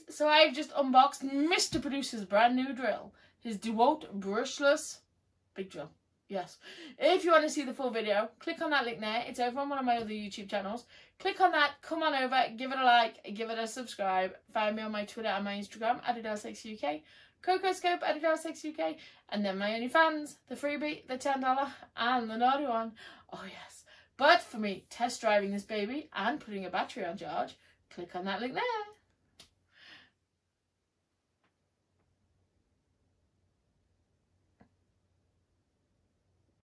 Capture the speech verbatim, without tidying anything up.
so I've just unboxed Mister Producer's brand new drill. His DeWalt brushless big drill. Yes. If you want to see the full video, click on that link there. It's over on one of my other YouTube channels. Click on that, come on over, give it a like, give it a subscribe. Find me on my Twitter and my Instagram, AdidasXUK, Cocoscope, AdidasXUK, and then my OnlyFans, the freebie, the ten dollars, and the naughty one. Oh yes. But for me, test driving this baby and putting a battery on charge, click on that link there.